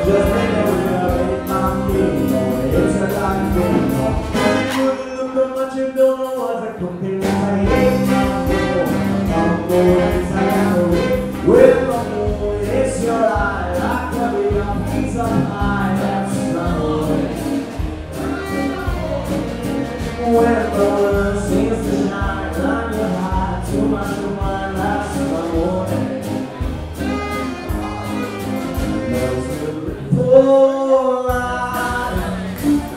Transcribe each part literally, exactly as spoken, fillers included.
Just think that we'll make my meal. It's a life thing. You look at what you don't know what the cooking is. I hate my people. I'm going to have with my boy. It's your eye. I can be a piece of mind. That's the way. When the world seems to shine on your heart, too much of my last morning. There's a report line.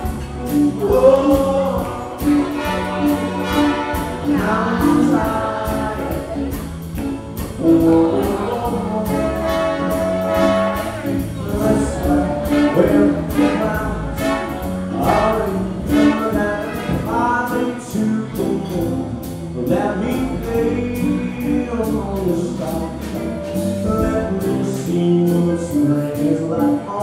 Oh, now I'm tired. Oh, listen, where the clouds are in that I to go. Let me play on the sky. Let me see what spring is like.